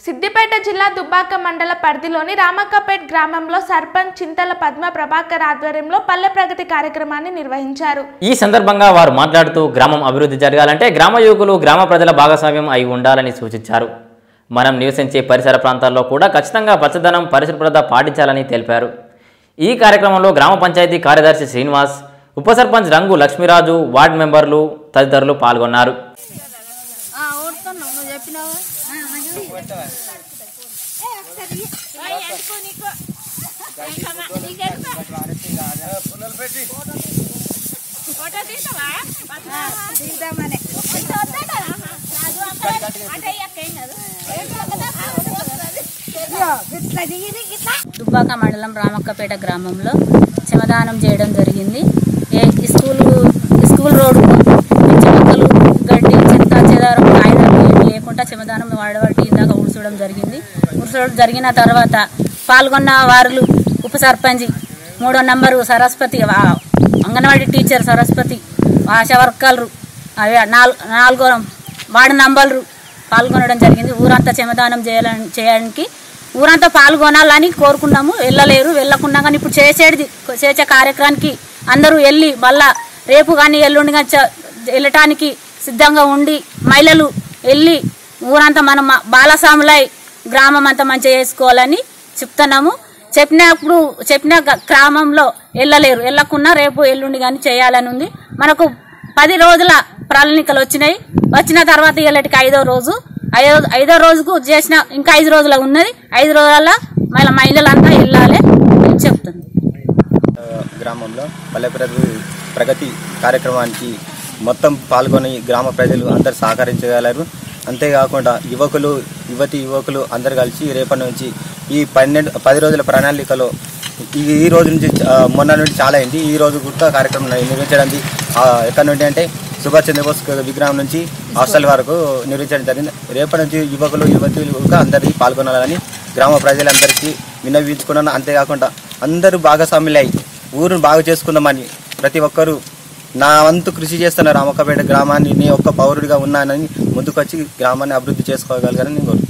సిద్దిపేట జిల్లా దుబ్బాక మండల పరిధిలోని రామక్కపేట్ గ్రామంలో సర్పంచ్ చింతల పద్మ ప్రభాకర్ ఆధ్వర్యంలో పల్లె ప్రగతి కార్యక్రమాన్ని నిర్వహించారు. ఈ సందర్భంగా వారు మాట్లాడుతూ గ్రామం అభివృద్ధి జరగాలంటే గ్రామ యువకులు గ్రామ ప్రజల భాగస్వామ్యం అయి ఉండాలని సూచించారు. మనం నివసించే పరిసర ప్రాంతాల్లో కూడా ఖచ్చితంగా పచ్చదనం పరిశుభ్రత పాటించాలని తెలిపారు. ఈ కార్యక్రమంలో గ్రామ పంచాయతీ కార్యదర్శి శ్రీనివాస్, ఉప సర్పంచ్ రంగు లక్ష్మీరాజు, వార్డు మెంబర్లు తదితరులు పాల్గొన్నారు. దుబ్బాక మండలం రామక్కపేట గ్రామంలో శ్రమదానం చేయడం జరిగింది. స్కూల్ రోడ్డు చెమకలు గడ్డి చెత్త చెదారం కాగితాలు ఏమి లేకుండా శ్రమదానం వాడబట్టి ఇందాక ఉడ్చడం జరిగింది. ఉడ్చడం జరిగిన తర్వాత పాల్గొన్న వారు ఉప సర్పంచ్, 3వ నంబరు సరస్వతి, అంగన్వాడీ టీచర్ సరస్వతి, ఆశా వర్కర్లు, 4వ వార్డు నంబర్లు పాల్గొనడం జరిగింది. ఊరంతా శ్రమదానం చేయడానికి ఊరంతా పాల్గొనాలని కోరుకున్నాము. వెళ్ళలేరు, వెళ్ళకుండా కానీ ఇప్పుడు చేసే కార్యక్రమానికి అందరూ వెళ్ళి మళ్ళా రేపు కానీ ఎల్లుండి కానీ వెళ్ళటానికి సిద్ధంగా ఉండి మహిళలు వెళ్ళి ఊరంతా మనం బాలసాములై గ్రామం అంతా మంచిగా చేసుకోవాలని చెప్తున్నాము. చెప్పిన గ్రామంలో వెళ్ళలేరు, వెళ్ళకుండా రేపు ఎల్లుండి కానీ చేయాలని ఉంది. మనకు 10 రోజుల ప్రణాళికలు వచ్చిన తర్వాత ఇళ్ళకి 5వ రోజుకు చేసిన ఇంకా 5 రోజుల ఉన్నది. 5 రోజుల మళ్ళీ మహిళలంతా వెళ్ళాలి అని చెప్తుంది. గ్రామంలో పల్లె ప్రగతి కార్యక్రమానికి మొత్తం పాల్గొని గ్రామ ప్రజలు అందరు సహకరించగలరు. అంతేకాకుండా యువకులు అందరు కలిసి రేపటి నుంచి ఈ 10 రోజుల ప్రణాళికలో ఈ రోజు నుంచి మొన్న నుండి చాలా అయింది. ఈ రోజు కూడా కార్యక్రమం నిర్వహించడానికి ఎక్కడి నుండి అంటే సుభాష్ చంద్రబోస్ విగ్రహం నుంచి హాస్టల్ వరకు నిర్వహించడం జరిగింది. రేపటి నుంచి యువతులు అందరికీ పాల్గొనాలని గ్రామ ప్రజలందరికీ విన్నవించుకున్నాను. అంతేకాకుండా అందరూ భాగస్వాములై ఊరును బాగు చేసుకుందామని ప్రతి ఒక్కరూ నా వంతు కృషి చేస్తున్న రామక్కపేట గ్రామాన్ని నేను ఒక్క పౌరుడిగా ఉన్నానని ముందుకొచ్చి గ్రామాన్ని అభివృద్ధి చేసుకోగలగాలని నేను కోరుతున్నాను.